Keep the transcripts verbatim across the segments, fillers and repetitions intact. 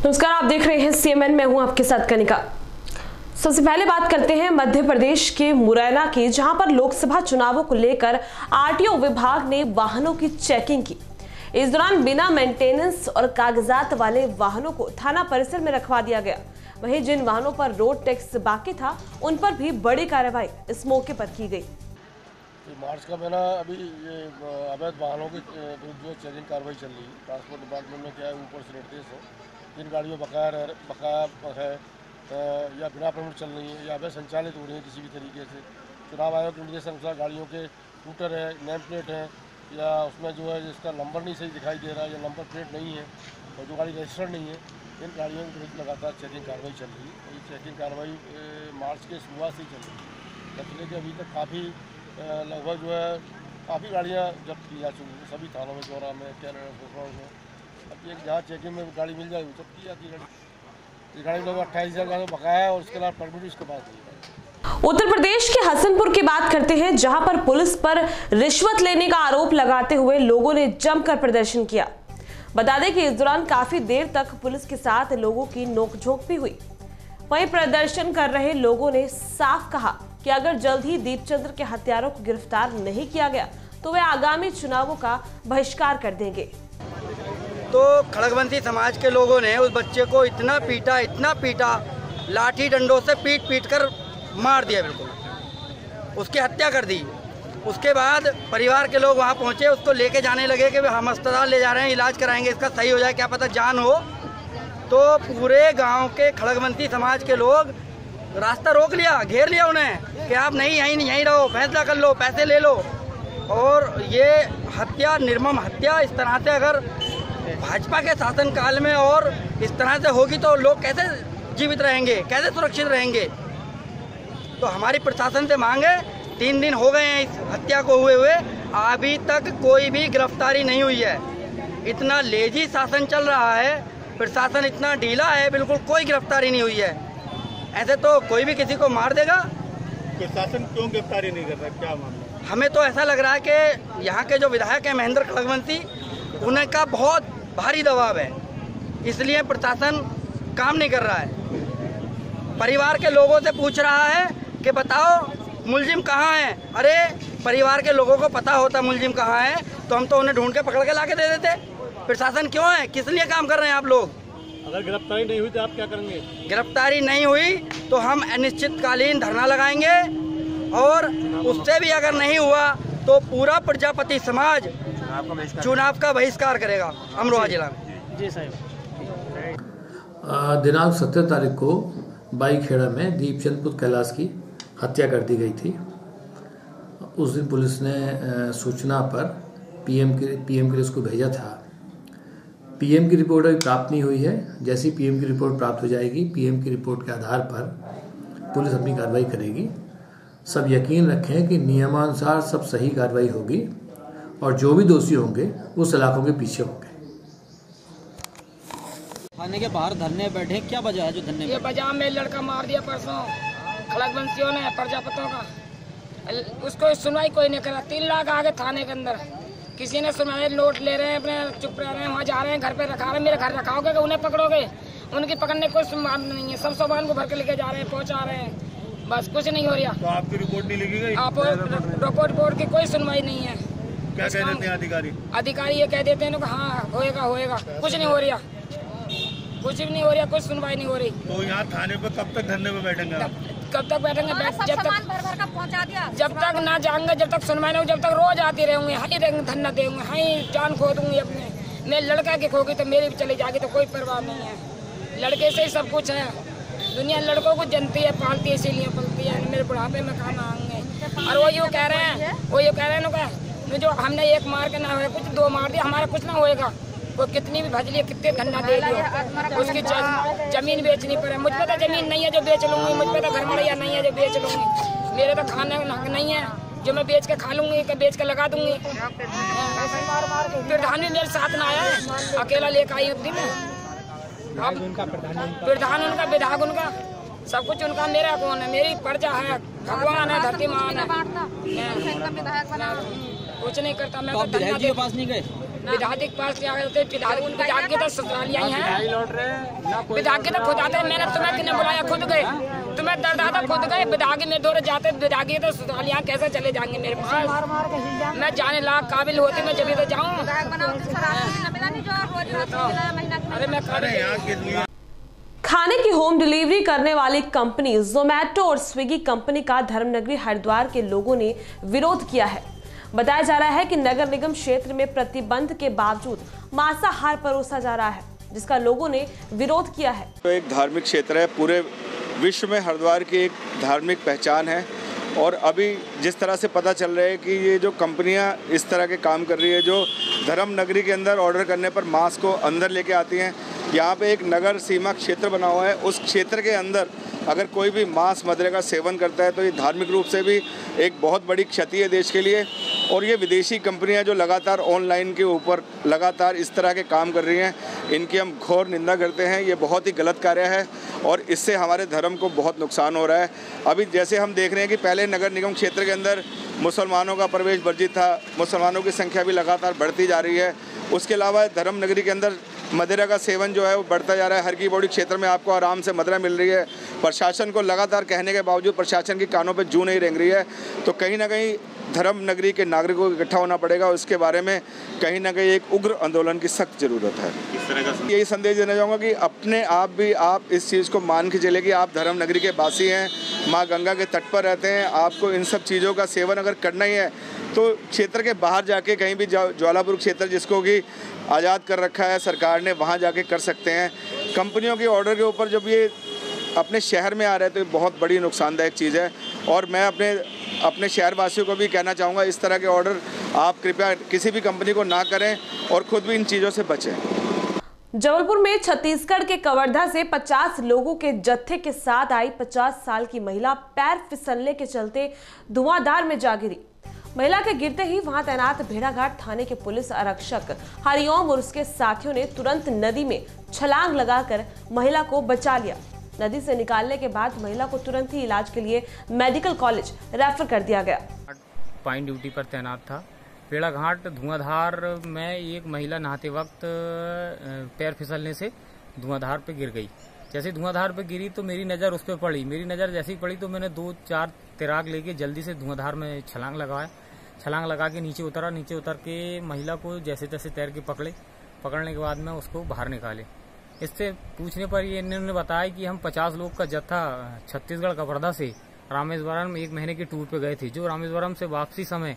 नमस्कार, आप देख रहे हैं सीएमएन। मैं हूं आपके साथ कनिका। सबसे पहले बात करते हैं मध्य प्रदेश के मुरैना की, जहां पर लोकसभा चुनावों को लेकर आरटीओ विभाग ने वाहनों की चेकिंग की। इस दौरान बिना मेंटेनेंस और कागजात वाले वाहनों को थाना परिसर में रखवा दिया गया। वहीं जिन वाहनों पर रोड टैक्स बाकी था, उन पर भी बड़ी कार्रवाई इस मौके पर की गई। मार्च का महीना अभी ये अवैध वाहनों की जो चेकिंग कार्रवाई चल रही है। ट्रांसपोर्ट डिपार्टमेंट में क्या है, ऊपर से निर्देश है, जिन गाड़ियों बकाया बकाया है या बिना परमिट चल रही है या अवैध संचालित हो रही है किसी भी तरीके से, चुनाव आयोग के निर्देश अनुसार गाड़ियों के स्कूटर है, नेम प्लेट है या उसमें जो है जिसका नंबर नहीं सही दिखाई दे रहा है या नंबर प्लेट नहीं है और जो गाड़ी रजिस्टर्ड नहीं है, इन गाड़ियों के विरुद्ध लगातार चेकिंग कार्रवाई चल रही है। ये चेकिंग कार्रवाई मार्च के शुरुआत से ही चल रही है। नतीजे के अभी तक काफ़ी लगभग जो है काफ़ी गाड़ियाँ जब्त की जा चुकी हैं सभी थानों में, चौरा में, कैनरा में। अब एक जहाँ चेकिंग में गाड़ी मिल जाएगी जब्त की जाती है गाड़ी। इस गाड़ी में लगभग अट्ठाईस हज़ार का बकाया है और उसके अलावा परमिट उसके पास नहीं है। उत्तर प्रदेश के हसनपुर की बात करते हैं, जहां पर पुलिस पर रिश्वत लेने का आरोप लगाते हुए लोगों ने जमकर प्रदर्शन किया। बता दें कि इस दौरान काफी देर तक पुलिस के साथ लोगों की नोकझोंक भी हुई। वहीं प्रदर्शन कर रहे लोगों ने साफ कहा कि अगर जल्द ही दीपचंद्र के हत्यारों को गिरफ्तार नहीं किया गया तो वे आगामी चुनावों का बहिष्कार कर देंगे। तो खड़गवंशी समाज के लोगों ने उस बच्चे को इतना पीटा इतना पीटा लाठी डंडों से पीट पीट कर मार दिया, बिल्कुल उसकी हत्या कर दी। उसके बाद परिवार के लोग वहाँ पहुँचे, उसको लेके जाने लगे कि हम अस्पताल ले जा रहे हैं, इलाज कराएंगे, इसका सही हो जाए, क्या पता जान हो। तो पूरे गांव के खड़गवंशी समाज के लोग रास्ता रोक लिया, घेर लिया उन्हें कि आप नहीं यहीं यहीं रहो, फैसला कर लो, पैसे ले लो। और ये हत्या, निर्मम हत्या इस तरह से अगर भाजपा के शासनकाल में और इस तरह से होगी तो लोग कैसे जीवित रहेंगे, कैसे सुरक्षित रहेंगे। तो हमारी प्रशासन से मांगे, तीन दिन हो गए हैं इस हत्या को हुए हुए, अभी तक कोई भी गिरफ्तारी नहीं हुई है। इतना लेजी शासन चल रहा है, प्रशासन इतना ढीला है, बिल्कुल कोई गिरफ्तारी नहीं हुई है। ऐसे तो कोई भी किसी को मार देगा। प्रशासन क्यों गिरफ्तारी नहीं कर रहा, क्या मामला? हमें तो ऐसा लग रहा है कि यहाँ के जो विधायक हैं महेंद्र खड़गवंशी, उनका बहुत भारी दबाव है, इसलिए प्रशासन काम नहीं कर रहा है। परिवार के लोगों से पूछ रहा है कि बताओ मुलजिम कहाँ है। अरे परिवार के लोगों को पता होता मुलजिम कहाँ है तो हम तो उन्हें ढूंढ के पकड़ के ला के दे देते। प्रशासन क्यों है, किस लिए काम कर रहे हैं आप लोग? अगर गिरफ्तारी नहीं हुई तो आप क्या करेंगे? गिरफ्तारी नहीं हुई तो हम अनिश्चितकालीन धरना लगाएंगे और उससे भी अगर नहीं हुआ तो पूरा प्रजापति समाज चुनाव का बहिष्कार करेगा अमरोहा जिला में। जी साहब। दिनांक सत्रह तारीख को बाईखेड़ा में दीपचंद पुत्र कैलाश की हत्या कर दी गई थी। उस दिन पुलिस ने सूचना पर पीएम के पीएम के लिए उसको भेजा था। पीएम की रिपोर्ट अभी प्राप्त नहीं हुई है। जैसी पीएम की रिपोर्ट प्राप्त हो जाएगी, पीएम की रिपोर्ट के आधार पर पुलिस अपनी कार्रवाई करेगी। सब यकीन रखें कि नियमानुसार सब सही कार्रवाई होगी और जो भी दोषी होंगे वो सलाखों के पीछे होंगे। थाने के बाहर धरने बैठे, क्या वजह है जो धरने? ये वजह में लड़का मार दिया परसों खड़गवंशियों ने, प्रजापतियों का। उसको सुनवाई कोई नहीं करा। तीन लाख आ गए थाने के अंदर, किसी ने सुनाए, नोट ले रहे हैं, अपने चुप रह रहे हैं, वहाँ जा रहे हैं, घर पे रखा रहे हैं। मेरे घर रखाओगे कि उन्हें पकड़ोगे? उनकी पकड़ने कोई सुनवाई नहीं है। सब सामान को भर के लेके जा रहे हैं, पहुँचा रहे हैं, बस कुछ नहीं हो रहा। तो आपकी रिपोर्ट नहीं लिखी गई? आप रिपोर्ट बोर्ड की कोई सुनवाई नहीं है। क्या कह देते हैं अधिकारी? अधिकारी ये कह देते हैं हाँ होएगा होएगा, कुछ नहीं हो रहा, कुछ भी नहीं हो रहा, कुछ सुनवाई नहीं हो रही। तो यहाँ थाने पे कब तक धरने पे बैठेंगे आप? कब तक बैठेंगे? बैठ जब तक भर भर का पहुंचा दिया, जब तक ना जाएंगे, जब तक सुनवाई नहीं, जब तक रोज आती रहूंगी, हाई धरना देंगे, हाई जान खो दूंगी अपने। मैं लड़का की खोगी तो मेरी भी चली जाएगी, तो कोई परवाह नहीं है। लड़के से ही सब कुछ है। दुनिया लड़कों को जनती है, पालती है, इसीलिए पलती है। मेरे बुढ़ापे में काम आएंगे। और वो यूँ कह रहे हैं, वो ये कह रहे हैं जो हमने एक मार के ना हुए, कुछ दो मार दिया, हमारा कुछ ना होएगा। वो कितनी भी भजली है, कितने धन्ना दे दियो, उसकी जमीन बेचनी पड़े। मुझ पे तो जमीन नहीं है जो बेच लूंगी, मुझ पे तो घर मड़िया नहीं है जो बेच लूंगी, मेरे तो खाने नहीं है जो मैं बेच के खा लूंगी, बेच के लगा दूंगी। प्रधान भी मेरे साथ ना आया है, अकेला लेकर आई उस दिन। प्रधान उनका, विधायक उनका, सब कुछ उनका। मेरा कौन है? मेरी प्रजा है, भगवान है, धरती मान है, कुछ नहीं करता मैं। तो आप विधायक जी के पास नहीं गए? विधायक के पास क्या करते विधायक विधायक के तो ससुरालियाँ हैं, विधायक के तो खुद आते। मैंने तुम्हें किन्हें बुलाया, खुद गए, तुम्हें दर्द आता खुद गए। विधायक में दौरे जाते, विधायक के तो ससुरालियाँ कैसे चले जाएंगे मेरे पास? मैं जाने लायक काबिल होती मैं जब तो जाऊँ। अरे मैं खाने की होम डिलीवरी करने वाली कंपनी जोमैटो और स्विगी कंपनी का धर्मनगरी हरिद्वार के लोगों ने विरोध किया है। बताया जा रहा है कि नगर निगम क्षेत्र में प्रतिबंध के बावजूद मांसाहार परोसा जा रहा है, जिसका लोगों ने विरोध किया है। तो एक धार्मिक क्षेत्र है, पूरे विश्व में हरिद्वार की एक धार्मिक पहचान है। और अभी जिस तरह से पता चल रहा है कि ये जो कंपनियां इस तरह के काम कर रही है, जो धर्म नगरी के अंदर ऑर्डर करने पर मांस को अंदर लेके आती हैं, यहाँ पे एक नगर सीमा क्षेत्र बना हुआ है, उस क्षेत्र के अंदर अगर कोई भी मांस मदिरा का सेवन करता है तो ये धार्मिक रूप से भी एक बहुत बड़ी क्षति है देश के लिए। और ये विदेशी कंपनियां जो लगातार ऑनलाइन के ऊपर लगातार इस तरह के काम कर रही हैं, इनकी हम घोर निंदा करते हैं। ये बहुत ही गलत कार्य है और इससे हमारे धर्म को बहुत नुकसान हो रहा है। अभी जैसे हम देख रहे हैं कि पहले नगर निगम क्षेत्र के अंदर मुसलमानों का प्रवेश वर्जित था, मुसलमानों की संख्या भी लगातार बढ़ती जा रही है। उसके अलावा धर्म नगरी के अंदर मदिरा का सेवन जो है वो बढ़ता जा रहा है। हर की बौड़ी क्षेत्र में आपको आराम से मदिरा मिल रही है। प्रशासन को लगातार कहने के बावजूद प्रशासन की कानों पे जू नहीं रेंग रही है। तो कहीं ना कहीं धर्म नगरी के नागरिकों को इकट्ठा होना पड़ेगा। उसके बारे में कहीं ना कहीं एक उग्र आंदोलन की सख्त जरूरत है। इस तरह का यही संदेश देना चाहूँगा कि अपने आप भी आप इस चीज़ को मान के चले कि आप धर्म नगरी के वासी हैं, माँ गंगा के तट पर रहते हैं। आपको इन सब चीज़ों का सेवन अगर करना ही है तो क्षेत्र के बाहर जाके कहीं भी ज्वालापुर क्षेत्र जिसको कि आज़ाद कर रखा है सरकार ने, वहाँ जाके कर सकते हैं। कंपनियों के ऑर्डर के ऊपर जब ये अपने शहर में आ रहे हैं तो ये बहुत बड़ी नुकसानदायक चीज़ है। और मैं अपने अपने शहर वासियों को भी कहना चाहूँगा, इस तरह के ऑर्डर आप कृपया किसी भी कंपनी को ना करें और ख़ुद भी इन चीज़ों से बचें। जबलपुर में छत्तीसगढ़ के कवर्धा से पचास लोगों के जत्थे के साथ आई पचास साल की महिला पैर फिसलने के चलते धुआंधार में जा गिरी। महिला के गिरते ही वहां तैनात भेड़ाघाट थाने के पुलिस आरक्षक हरिओम और उसके साथियों ने तुरंत नदी में छलांग लगाकर महिला को बचा लिया। नदी से निकालने के बाद महिला को तुरंत ही इलाज के लिए मेडिकल कॉलेज रेफर कर दिया गया। पाइन ड्यूटी पर तैनात था। भेड़ाघाट धुआंधार में एक महिला नहाते वक्त पैर फिसलने से धुआंधार पे गिर गई। जैसे धुआंधार पे गिरी तो मेरी नज़र उस पर पड़ी। मेरी नज़र जैसे ही पड़ी तो मैंने दो चार तिराग लेके जल्दी से धुआंधार में छलांग लगाया। छलांग लगा के नीचे उतरा। नीचे उतर के महिला को जैसे तैसे तैर के पकड़े। पकड़ने के बाद में उसको बाहर निकाले। इससे पूछने पर ये इन्होंने बताया कि हम पचास लोग का जत्था छत्तीसगढ़ कवर्धा से रामेश्वरम एक महीने की टूर पे गए थे। जो रामेश्वरम से वापसी समय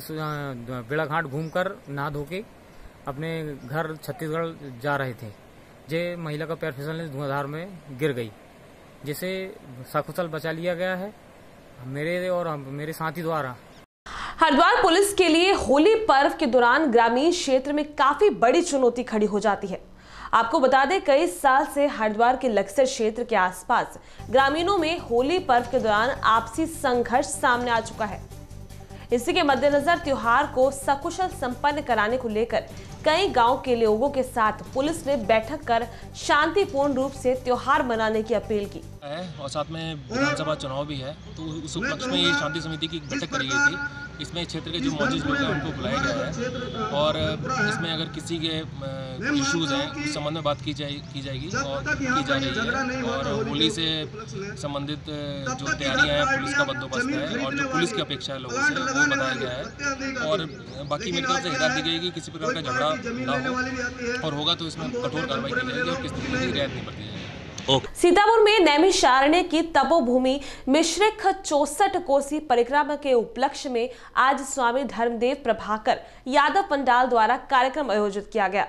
भेड़ाघाट घूमकर नहा धो के अपने घर छत्तीसगढ़ जा रहे थे। जे महिला का पैर फिसलने से धुआंधार में गिर गई, जिसे सकुशल बचा लिया गया है मेरे और मेरे साथी द्वारा। हरिद्वार पुलिस के लिए होली पर्व के दौरान ग्रामीण क्षेत्र में काफी बड़ी चुनौती खड़ी हो जाती है। आपको बता दें, कई साल से हरिद्वार के लक्सर क्षेत्र के आसपास ग्रामीणों में होली पर्व के दौरान आपसी संघर्ष सामने आ चुका है। इसी के मद्देनजर त्योहार को सकुशल संपन्न कराने को लेकर कई गांव के लोगों के साथ पुलिस ने बैठक कर शांतिपूर्ण रूप से त्योहार मनाने की अपील की है। और साथ में विधानसभा चुनाव भी है, तो उस उपलक्ष्य में ये शांति समिति की बैठक करी गई थी। इसमें क्षेत्र के जो मौजूद लोग हैं उनको बुलाया गया है और इसमें अगर किसी के इश्यूज़ हैं उस संबंध में बात की जाए की जाएगी और की जा रही है। और होली से संबंधित जो तैयारियां हैं, पुलिस का बंदोबस्त है और जो पुलिस की अपेक्षा है लोगों से, वो बताया गया है। और बाकी मेरी तरफ से हिदायत दी गई कि किसी प्रकार का झगड़ा ना हो और होगा तो इसमें कठोर कार्रवाई की जाएगी और किसी तरह की रियायत नहीं बरती जाएगी। सीतापुर में नैमिषारण्य की तपोभूमि मिश्रिक चौसठ कोसी परिक्रमा के उपलक्ष्य में आज स्वामी धर्मदेव प्रभाकर यादव पंडाल द्वारा कार्यक्रम आयोजित किया गया,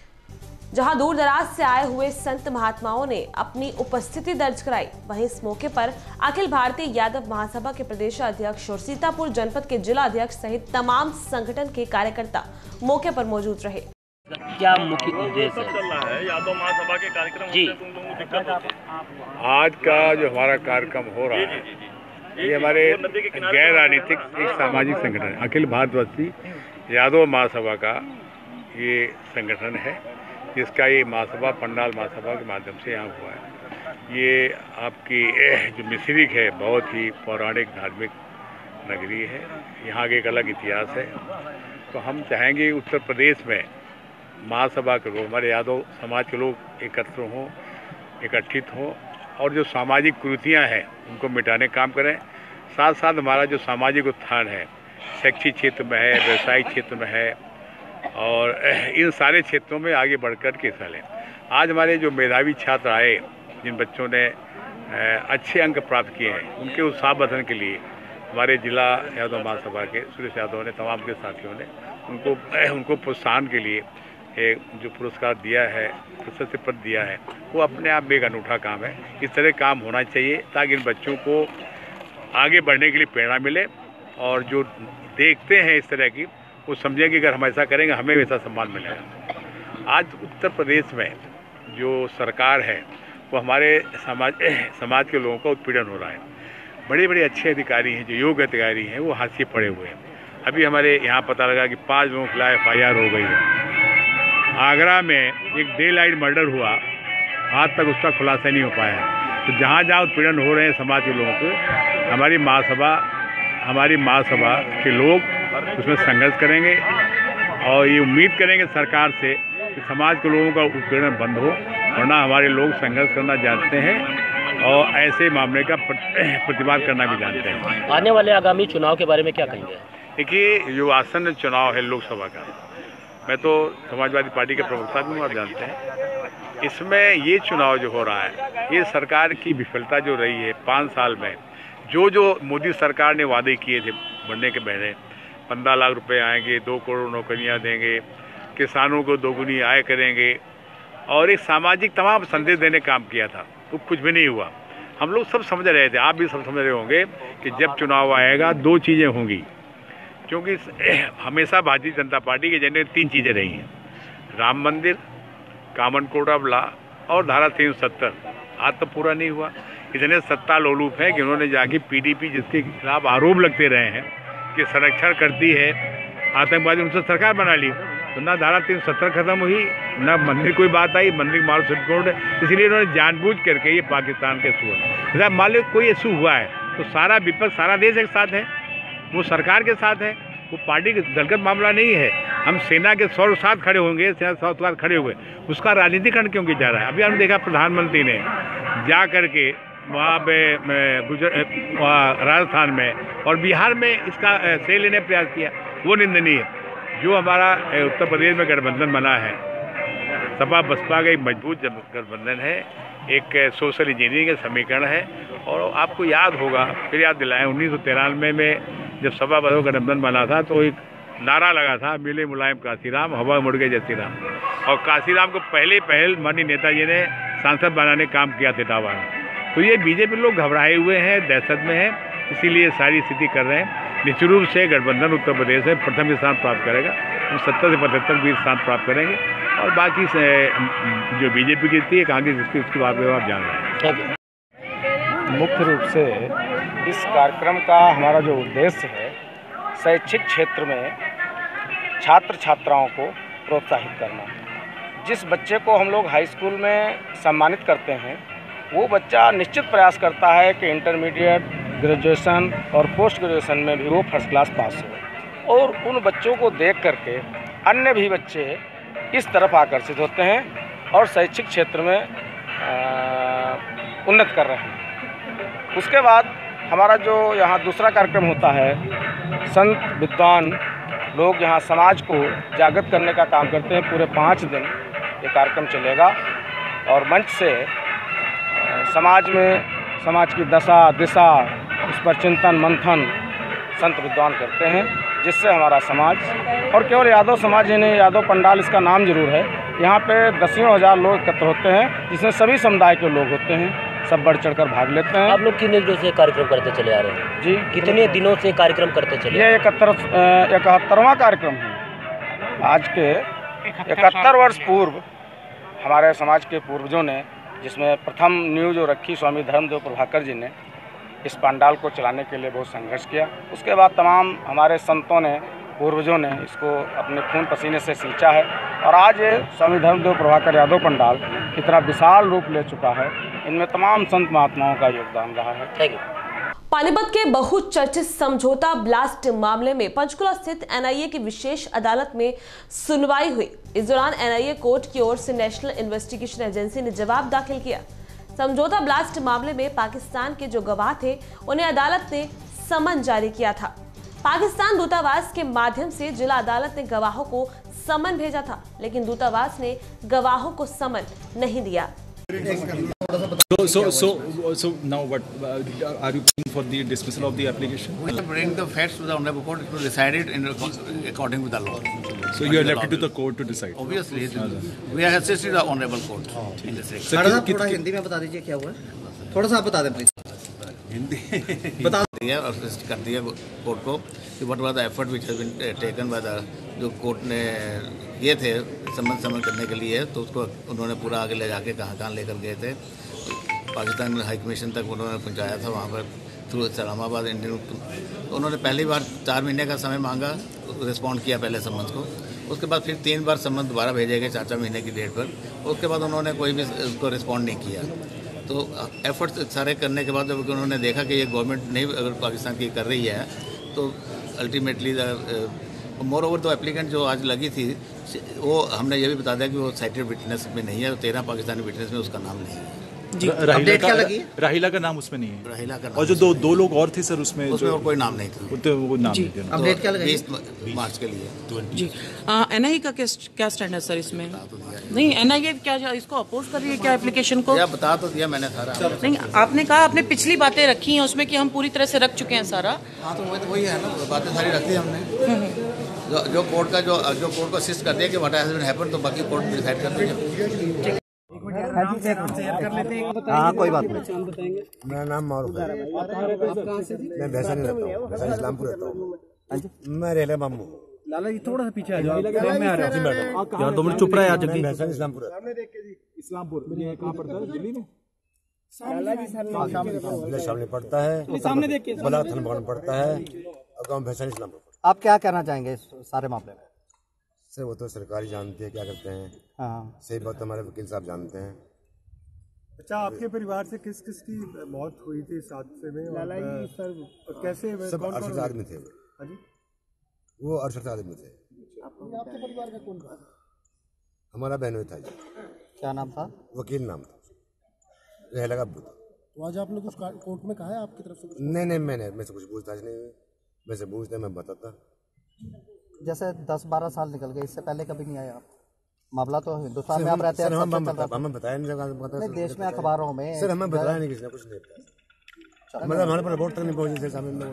जहां दूर दराज से आए हुए संत महात्माओं ने अपनी उपस्थिति दर्ज कराई। वहीं इस मौके पर अखिल भारतीय यादव महासभा के प्रदेश अध्यक्ष और सीतापुर जनपद के जिला अध्यक्ष सहित तमाम संगठन के कार्यकर्ता मौके पर मौजूद रहे। क्या मुख्य उद्देश्य है यादव महासभा के कार्यक्रम जी? आज का जो हमारा कार्यक्रम हो रहा है ये हमारे गैर राजनीतिक एक सामाजिक संगठन अखिल भारतवर्षीय यादव महासभा का ये संगठन है, जिसका ये महासभा पंडाल महासभा के माध्यम से यहाँ हुआ है। ये आपकी जो मिश्रिक है बहुत ही पौराणिक धार्मिक नगरी है, यहाँ का एक अलग इतिहास है। तो हम चाहेंगे उत्तर प्रदेश में महासभा के लोग, हमारे यादव समाज के लोग एकत्र हों, इकट्ठित हों और जो सामाजिक कुरीतियाँ हैं उनको मिटाने का काम करें। साथ साथ हमारा जो सामाजिक उत्थान है, शैक्षिक क्षेत्र में है, व्यवसायिक क्षेत्र में है और इन सारे क्षेत्रों में आगे बढ़कर के हिस्सा लें। आज हमारे जो मेधावी छात्र आए, जिन बच्चों ने अच्छे अंक प्राप्त किए हैं, उनके उत्साह वर्धन के लिए हमारे जिला यादव महासभा के सुरेश यादव ने, तमाम के साथियों ने उनको उनको प्रोत्साहन के लिए एक जो पुरस्कार दिया है, प्रशस्ति पत्र दिया है, वो अपने आप में एक अनूठा काम है। इस तरह काम होना चाहिए ताकि इन बच्चों को आगे बढ़ने के लिए प्रेरणा मिले और जो देखते हैं इस तरह की, वो समझें कि अगर हम ऐसा करेंगे हमें वैसा सम्मान मिलेगा। आज उत्तर प्रदेश में जो सरकार है वो हमारे समाज समाज के लोगों का उत्पीड़न हो रहा है। बड़े बड़े अच्छे अधिकारी हैं, जो योग्य अधिकारी हैं, वो हाशिए पड़े हुए हैं। अभी हमारे यहाँ पता लगा कि पाँच लोगों के खिलाफ एफ आई आर हो गई है। आगरा में एक डे लाइट मर्डर हुआ, आज तक उसका खुलासा नहीं हो पाया। तो जहाँ जहाँ उत्पीड़न हो रहे हैं समाज के लोगों को, हमारी महासभा हमारी महासभा के लोग उसमें संघर्ष करेंगे और ये उम्मीद करेंगे सरकार से कि समाज के लोगों का उत्पीड़न बंद हो, वरना हमारे लोग संघर्ष करना जानते हैं और ऐसे मामले का प्रतिवाद करना भी जानते हैं। आने वाले आगामी चुनाव के बारे में क्या कहेंगे? देखिए, जो आसन्न चुनाव है लोकसभा का, मैं तो समाजवादी पार्टी के प्रवक्ता भी हूँ, आप जानते हैं। इसमें ये चुनाव जो हो रहा है, ये सरकार की विफलता जो रही है पाँच साल में, जो जो मोदी सरकार ने वादे किए थे बढ़ने के पहले, पंद्रह लाख रुपए आएंगे, दो करोड़ नौकरियां देंगे, किसानों को दोगुनी आय करेंगे और एक सामाजिक तमाम संदेश देने का काम किया था, तो कुछ भी नहीं हुआ। हम लोग सब समझ रहे थे, आप भी सब समझ रहे होंगे कि जब चुनाव आएगा दो चीज़ें होंगी, क्योंकि हमेशा भारतीय जनता पार्टी के एजेंडे तीन चीज़ें रही हैं, राम मंदिर, कामन कोड ऑफ लॉ और धारा तीन सौ सत्तर। आज तो पूरा नहीं हुआ। इतने सत्ता लोलूप है कि उन्होंने जाके पीडीपी, जिसके खिलाफ आरोप लगते रहे हैं कि संरक्षण करती है आतंकवादी, उनसे सरकार बना ली, तो ना धारा तीन सौ सत्तर खत्म हुई, ना मंदिर कोई बात आई, मंदिर मारो सुप्रीम कोर्ट है। इसलिए उन्होंने जानबूझ करके ये पाकिस्तान के सुअर, मान लो कोई इशू हुआ है तो सारा विपक्ष, सारा देश एक साथ है, वो सरकार के साथ है, वो पार्टी के दलगत मामला नहीं है। हम सेना के सौ साथ खड़े होंगे, सेना सौ साथ खड़े हुए, उसका राजनीतिकरण क्यों किया जा रहा है? अभी हमने देखा प्रधानमंत्री ने जा करके वहाँ पे गुजरात, वहाँ राजस्थान में और बिहार में इसका श्रेय लेने का प्रयास किया, वो निंदनीय है। जो हमारा उत्तर प्रदेश में गठबंधन बना है, सपा बसपा का एक मजबूत गठबंधन है, एक सोशल इंजीनियरिंग का समीकरण है। और आपको याद होगा, फिर याद दिलाएं, उन्नीस सौ तिरानवे में जब सपा बसपा गठबंधन बना था तो एक नारा लगा था, मिले मुलायम काशीराम, हवा मुड़ गए जसीराम। और काशीराम को पहले पहल माननीय नेताजी ने सांसद बनाने का काम किया थे इटावा में। तो ये बीजेपी लोग घबराए हुए हैं, दहशत में हैं, इसीलिए सारी स्थिति कर रहे हैं। निश्चित रूप से गठबंधन उत्तर प्रदेश में प्रथम स्थान प्राप्त करेगा, हम सत्तर से पचहत्तर बीस स्थान प्राप्त करेंगे और बाकी से जो बीजेपी की थी कांग्रेस, इसकी उसकी बात में आप जान रहे हैं। मुख्य रूप से इस कार्यक्रम का हमारा जो उद्देश्य है, शैक्षिक क्षेत्र में छात्र छात्राओं को प्रोत्साहित करना। जिस बच्चे को हम लोग हाई स्कूल में सम्मानित करते हैं, वो बच्चा निश्चित प्रयास करता है कि इंटरमीडिएट, ग्रेजुएशन और पोस्ट ग्रेजुएशन में भी वो फर्स्ट क्लास पास हो। और उन बच्चों को देख करके अन्य भी बच्चे इस तरफ आकर्षित होते हैं और शैक्षिक क्षेत्र में उन्नत कर रहे हैं। उसके बाद हमारा जो यहाँ दूसरा कार्यक्रम होता है, संत विद्वान लोग यहाँ समाज को जागृत करने का काम करते हैं। पूरे पाँच दिन ये कार्यक्रम चलेगा और मंच से समाज में समाज की दशा दिशा उस पर चिंतन मंथन संत विद्वान करते हैं, जिससे हमारा समाज, और केवल यादव समाज ही नहीं, यादव पंडाल इसका नाम जरूर है, यहाँ पे दसियों हज़ार लोग एकत्र होते हैं, जिसमें सभी समुदाय के लोग होते हैं, सब बढ़ चढ़ कर भाग लेते हैं। आप लोग कितने दिनों से कार्यक्रम करते चले आ रहे हैं? जी, कितने दिनों से कार्यक्रम करते चले? ये इकहत्तर इकहत्तरवां कार्यक्रम है। आज के इकहत्तर वर्ष पूर्व हमारे समाज के पूर्वजों ने, जिसमें प्रथम नींव जो रखी स्वामी धर्मदेव प्रभाकर जी ने, इस पंडाल को चलाने के लिए बहुत संघर्ष किया। उसके बाद तमाम हमारे संतों ने, पूर्वजों ने इसको अपने खून पसीने से सींचा है और आज ये स्वामी धर्मदेव प्रभाकर यादव पंडाल इतना विशाल रूप ले चुका है। इनमें तमाम संत महात्माओं का योगदान रहा है। Thank you. पानीपत के बहुचर्चित समझौता ब्लास्ट मामले में पंचकुला स्थित एनआईए की विशेष अदालत में सुनवाई हुई। इस दौरान एनआईए कोर्ट की ओर से नेशनल इन्वेस्टिगेशन एजेंसी ने जवाब दाखिल किया। समझौता ब्लास्ट मामले में पाकिस्तान के जो गवाह थे उन्हें अदालत ने समन जारी किया था। पाकिस्तान दूतावास के माध्यम से जिला अदालत ने गवाहों को समन भेजा था, लेकिन दूतावास ने गवाहों को समन नहीं दिया। So, so, so, so now what? Uh, are you paying for the dismissal of the application? We will bring the facts to the honorable court to decide it in according with the law. So you are left it to the court to decide. Obviously, we are assisting the honorable court in this case. थोड़ा थोड़ा हिंदी में बता दीजिए क्या हुआ है? थोड़ा सा आप बता दें प्लीज। हिंदी बता दिया और असिस्ट कर दिया कोर्ट को कि what was the effort which has been taken by the जो कोर्ट ने ये थे समन समन करने के लिए, तो उसको उन्होंने पूरा आगे ले जाके कहाँ कहाँ लेकर गए थे। पाकिस्तान हाई कमीशन तक उन्होंने पहुंचाया था, वहाँ पर थ्रू इस्लामाबाद इंडियन। उन्होंने पहली बार चार महीने का समय मांगा, रिस्पॉन्ड किया पहले समन्स को। उसके बाद फिर तीन बार समन्स दोबारा भेजे गए चार चार महीने की डेट पर। उसके बाद उन्होंने कोई भी उसको रिस्पॉन्ड नहीं किया। तो एफर्ट्स सारे करने के बाद जब उन्होंने देखा कि ये गवर्नमेंट नहीं अगर पाकिस्तान की कर रही है, तो अल्टीमेटली मोर ओवर तो एप्लीकेंट जो आज लगी थी वो हमने ये भी बता दिया कि वो साइटेड विटनेस में नहीं है, तेरह पाकिस्तानी विटनेस में उसका नाम नहीं है। जी, राहिला का, राहिला का नाम उसमें नहीं है। राहिला का नाम और जो दो दो लोग और थे सर उसमें उसमें और कोई नाम नहीं था। तो वो नाम नहीं थे। अपडेट क्या लगा? बीस मार्च के लिए जी। एनआईए का क्या स्टैंड है सर इसमें? नहीं, एनआईए क्या इसको अपोज कर रही है क्या एप्लीकेशन को? बता तो दिया मैंने सारा। नहीं, आपने कहा आपने पिछली बातें रखी हैं उसमें कि हम पूरी तरह से रख चुके हैं सारा। हाँ तो वही है ना, बातें सारी रखी हमने। जो जो कोर्ट का जो जो कोर्ट को असिस्ट कर दिया कि व्हाट हैज बीन हैपेंड, तो बाकी कोर्ट डिसाइड कर देगा। हाँ कोई बात नहीं। मेरा नाम मारूफ है। मैं भैंसानी रहता हूँ, भैंसानी इस्लामपुर रहता हूँ। मैं रेला मामू। लाला जी थोड़ा सा पीछे आ जाओ, में आ रहा है यार, दो मिनट चुप रहा है यार। जल्दी भैंसानी इस्लामपुर इस्लामपुर ये कहाँ पड़ता है? दिल्ली में सामने पड़ता है, सामने देखिए, बला थनबान पड़ता है और गाँव भैंसानी इस्लामपुर। आप क्या कहना चाहेंगे इस सारे मामले में? सर वो तो सरकारी जानते हैं क्या करते हैं। हाँ सही बात हमारे वकील साहब जानते हैं। अच्छा, आपके परिवार से किस किस की मौत हुई थी इस हादसे में? लाला जी सर कैसे? सब अड़सठ आदमी थे। वो अड़सठ आदमी थे। आपके परिवार का कौन था? हमारा बहनोई था जी। क्या नाम था? वकील नाम था, रहला का बुद्ध। तो आज आपने कुछ कोर्ट में कहा है आपकी तरफ से? नहीं नहीं, मैंने मैं से कुछ पूछताछ नहीं हुई। मैं से पूछते मैं बताता। जैसे दस बारह साल निकल गए, इससे पहले कभी नहीं आया आप? मामला तो हिंदुस्तान में आप रहते हैं, हमें बताया नहीं देश में अखबारों में। सर हमें बताया नहीं, किसी ने कुछ नहीं बताया, मतलब हमारे पर रिपोर्ट तक नहीं पहुंची सर सामने।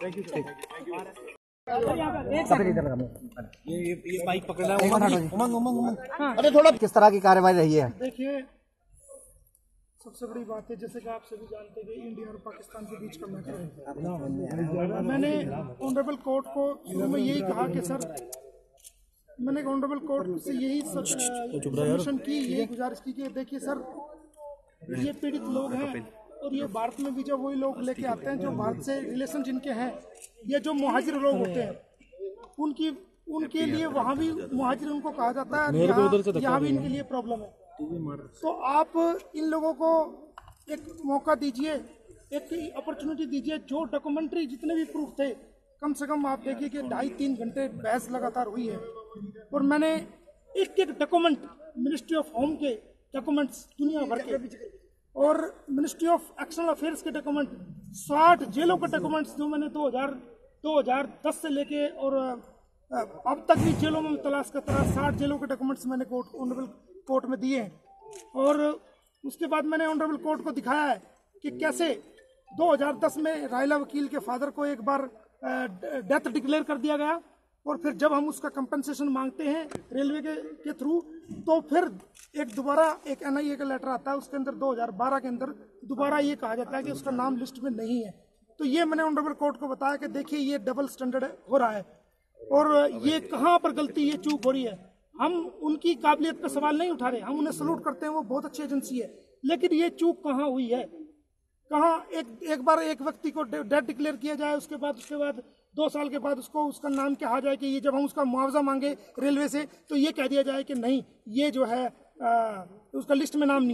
ये बाइक पकड़ रहा है। अरे थोड़ा किस तरह की कार्रवाई रही है? देखिए, सबसे बड़ी बात है जैसे कि आप सभी जानते हैं कि इंडिया और पाकिस्तान के बीच का मैटर है। मैंने ऑनरेबल कोर्ट को शुरू में यही कहा कि सर, मैंने ऑनरेबल कोर्ट से यही सबमिशन की, यही गुजारिश की कि देखिए सर, ये पीड़ित लोग हैं और ये भारत में भी जो वही लोग लेके आते हैं जो भारत से रिलेशन जिनके हैं, ये जो मुहाजिर लोग होते हैं उनकी उनके लिए वहाँ भी मुहाजिर उनको कहा जाता है, यहाँ भी इनके लिए प्रॉब्लम है। तो आप इन लोगों को एक मौका दीजिए, एक अपॉर्चुनिटी दीजिए। जो डॉक्यूमेंट्री जितने भी प्रूफ थे, कम से कम आप देखिए कि ढाई तीन घंटे बहस लगातार हुई है और मैंने एक एक डॉक्यूमेंट, मिनिस्ट्री ऑफ होम के डॉक्यूमेंट्स दुनिया भर के और मिनिस्ट्री ऑफ एक्सटर्नल अफेयर्स के डॉक्यूमेंट, साठ जेलों के डॉक्यूमेंट्स जो मैंने दो हजार दो हजार दस से लेके और अब तक भी जेलों में तलाश करता रहा, साठ जेलों के डॉक्यूमेंट्स मैंने कोर्ट ऑनरेबल कोर्ट में दिए हैं। और उसके बाद मैंने ऑनरेबल कोर्ट को दिखाया है कि कैसे दो हज़ार दस में राहिला वकील के फादर को एक बार डेथ डिक्लेयर कर दिया गया और फिर जब हम उसका कंपनसेशन मांगते हैं रेलवे के, के थ्रू, तो फिर एक दोबारा एक एनआईए का लेटर आता है, उसके अंदर दो हज़ार बारह के अंदर दोबारा ये कहा जाता है कि उसका नाम लिस्ट में नहीं है। तो ये मैंने ऑनरेबल कोर्ट को बताया कि देखिए ये डबल स्टैंडर्ड हो रहा है और ये कहाँ पर गलती, ये चूक हो रही है। हम उनकी काबिलियत पर सवाल नहीं उठा रहे, हम उन्हें सलूट करते हैं, वो बहुत अच्छी एजेंसी है, लेकिन ये चूक कहाँ हुई है? कहाँ एक एक बार एक व्यक्ति को डेथ डिक्लेयर किया जाए, उसके बाद उसके बाद दो साल के बाद उसको उसका नाम कहा जाए कि ये जब हम उसका मुआवजा मांगे रेलवे से तो ये कह दिया जाए कि नहीं, ये जो है आ, उसका लिस्ट में नाम नहीं है।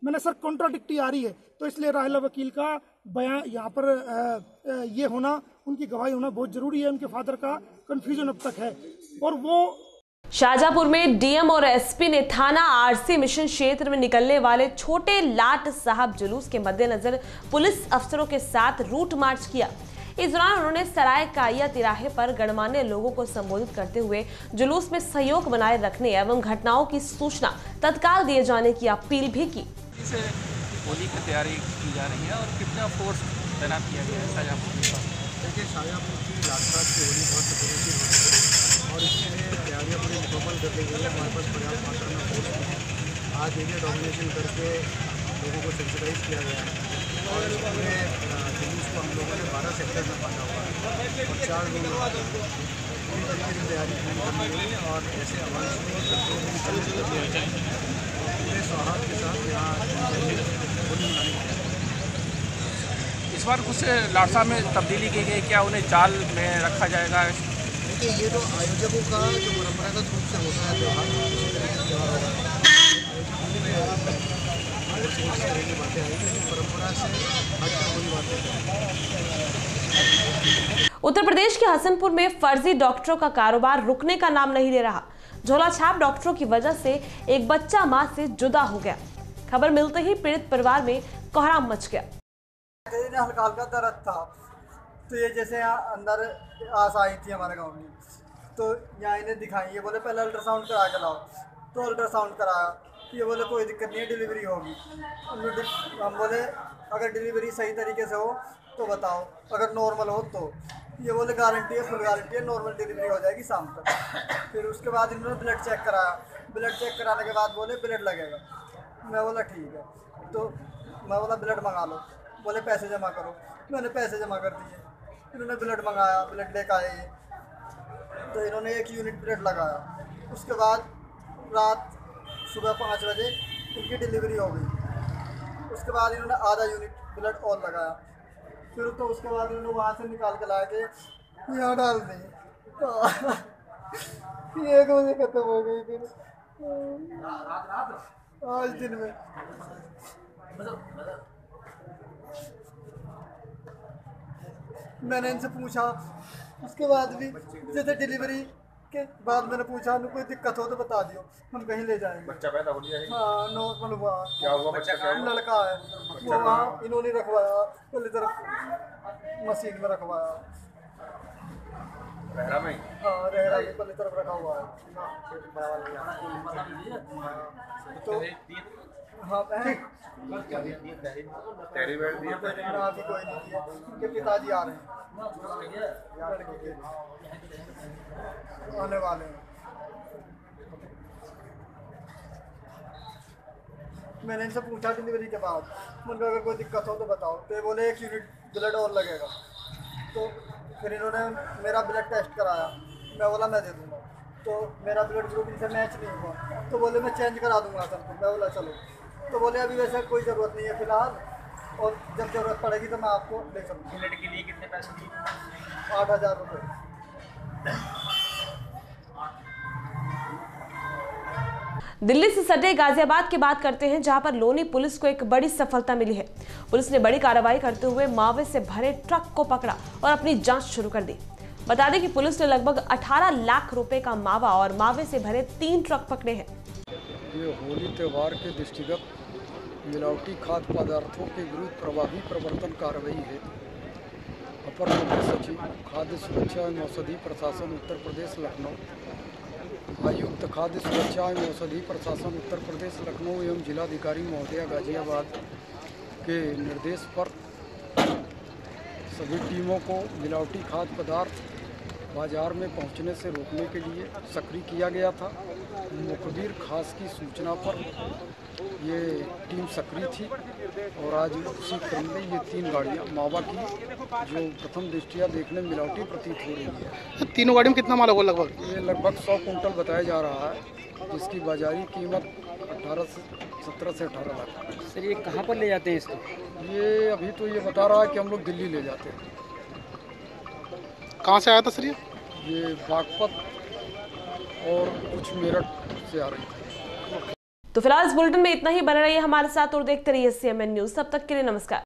मैंने सर कॉन्ट्राडिक्टी आ रही है, तो इसलिए राहिला वकील का बयान यहाँ पर आ, आ, ये होना, उनकी गवाही होना बहुत जरूरी है। उनके फादर का कंफ्यूजन अब तक है। और वो शाहजहांपुर में डीएम और एसपी ने थाना आरसी मिशन क्षेत्र में निकलने वाले छोटे लाट साहब जुलूस के मद्देनजर पुलिस अफसरों के साथ रूट मार्च किया। इस दौरान उन्होंने सराय काइया तिराहे पर गणमान्य लोगों को संबोधित करते हुए जुलूस में सहयोग बनाए रखने एवं घटनाओं की सूचना तत्काल दिए जाने की अपील भी की। होली की तैयारी की जा रही है और कितना फोर्स तैनात किया गया है शाहजहांपुर में? देखिए, शाहजहांपुर की लाठसाब की होली बहुत सफलता की होली है और इसके लिए तैयारियाँ पूरी मुकम्मल कर ली गई है। हमारे पास पर्याप्त मात्रा में फोर्स है। आज एरिया डोमिनेशन करके लोगों को सेंसिटाइज किया गया है और पूरे जुलूस को हम लोगों ने बारह सेक्टर में बांधा हुआ है और चार लोग पूरी तरीके से तैयारी करनी है और ऐसे अवांछनीय तत्वों को पूरे सौहार्द के साथ यहाँ होली मनानी है। इस बार कुछ लाठसा में तब्दीली की गई, क्या उन्हें जाल में रखा जाएगा? देखिए, ये तो आयोजकों का जो परंपरागत रूप से होता है त्यौहार, उसी तरीके से त्यौहार होगा। आयोजकों बातें आई, लेकिन परंपरा से हटकर कोई बातें नहीं। उत्तर प्रदेश के हसनपुर में फर्जी डॉक्टरों का कारोबार रुकने का नाम नहीं ले रहा। झोला छाप डॉक्टरों की वजह से एक बच्चा मां से जुदा हो गया। खबर मिलते ही पीड़ित परिवार में कोहराम मच गया। हल्का हल्का दर्द था, तो ये जैसे यहाँ अंदर आस आई थी हमारे गांव में, तो यहाँ इन्हें दिखाई। ये बोले पहले अल्ट्रासाउंड करा के लाओ, तो अल्ट्रासाउंड कराया। ये बोले कोई दिक्कत नहीं है, डिलीवरी होगी। हम बोले अगर डिलीवरी सही तरीके से हो तो बताओ, अगर नॉर्मल हो तो। ये बोले गारंटी है, फुल गारंटी है, नॉर्मल डिलीवरी हो जाएगी शाम तक। फिर उसके बाद इन्होंने ब्लड चेक कराया। ब्लड चेक कराने के बाद बोले ब्लड लगेगा। मैं बोला ठीक है, तो मैं बोला ब्लड मंगा लो। बोले पैसे जमा करो। मैंने पैसे जमा कर दिए। इन्होंने ब्लड मंगाया, ब्लड लेकर आए, तो इन्होंने एक यूनिट ब्लड लगाया। उसके बाद रात सुबह पाँच बजे इनकी डिलीवरी हो गई। उसके बाद इन्होंने आधा यूनिट ब्लड और लगाया। फिर तो उसके बाद इन्होंने वहाँ से निकाल के ला के यहाँ डाल दी। एक बजे खत्म हो गई। फिर आज दिन में मैंने इनसे पूछा, उसके बाद भी जैसे डिलीवरी के बाद मैंने पूछा कोई दिक्कत हो तो बता दियो, हम कहीं ले जाएंगे। बच्चा पैदा हो गया है? हाँ, नॉर्मल हुआ। क्या हुआ बच्चा? क्या लड़का है। वो वहाँ इन्होंने रखवाया, पहली तरफ मशीन में रखवाया। रहरा में? हाँ, रहरा में पहली तरफ रखा हुआ है। तो हाँ, तेरी बेड दिया? अभी कोई नहीं दिया। उनके पिताजी आ रहे हैं, लड़की के आने वाले हैं। मैंने इनसे पूछा डिलीवरी के बाद, मुझे अगर कोई दिक्कत हो तो बताओ। तो बोले एक यूनिट ब्लड और लगेगा। तो फिर इन्होंने मेरा ब्लड टेस्ट कराया। मैं बोला मैं दे दूँगा। तो मेरा ब्लड ग्रुप इनसे मैच नहीं हुआ, तो बोले मैं चेंज करा दूँगा सर। मैं बोला चलो। तो बोले अभी वैसे कोई ज़रूरत नहीं है फ़िलहाल, और जब ज़रूरत पड़ेगी तो मैं आपको ले सकूँगा। ब्लड के लिए कितने पैसे दिए? आठ हज़ार रुपये। दिल्ली से सटे गाजियाबाद की बात करते हैं, जहां पर लोनी पुलिस को एक बड़ी सफलता मिली है। पुलिस ने बड़ी कार्रवाई करते हुए मावे से भरे ट्रक को पकड़ा और अपनी जांच शुरू कर दी। बता दें कि पुलिस ने लगभग अठारह लाख रुपए का मावा और मावे से भरे तीन ट्रक पकड़े हैं। ये होली त्यौहार के दृष्टिगत मिलावटी खाद्य पदार्थों के विरुद्ध प्रभावी प्रवर्तन कार्रवाई है। अपर मुख्य सचिव खाद्य सुरक्षा एवं औषधि प्रशासन उत्तर प्रदेश लखनऊ, आयुक्त खाद्य सुरक्षा एवं औषधि प्रशासन उत्तर प्रदेश लखनऊ एवं जिलाधिकारी महोदया गाजियाबाद के निर्देश पर सभी टीमों को मिलावटी खाद्य पदार्थ बाजार में पहुंचने से रोकने के लिए सक्रिय किया गया था। मुखबिर खास की सूचना पर ये टीम सक्रिय थी और आज उसी क्रम में ये तीन गाड़ियां मावा की, जो प्रथम दृष्टिया देखने में मिलावटी प्रतीत हो रही है। तीनों गाड़ी में कितना माल होगा लगभग? ये लगभग सौ कुंटल बताया जा रहा है, जिसकी बाजारी कीमत अठारह से सत्रह से अठारह लाख। सर ये कहाँ पर ले जाते हैं इसको? ये अभी तो ये बता रहा है कि हम लोग दिल्ली ले जाते हैं। कहाँ से आया था सर ये? ये बागपत और कुछ मेरठ से आ रही थी। तो फिलहाल इस बुलेटिन में इतना ही। बने रहिए हमारे साथ और देखते रहिए सीएमएन न्यूज। तब तक के लिए नमस्कार।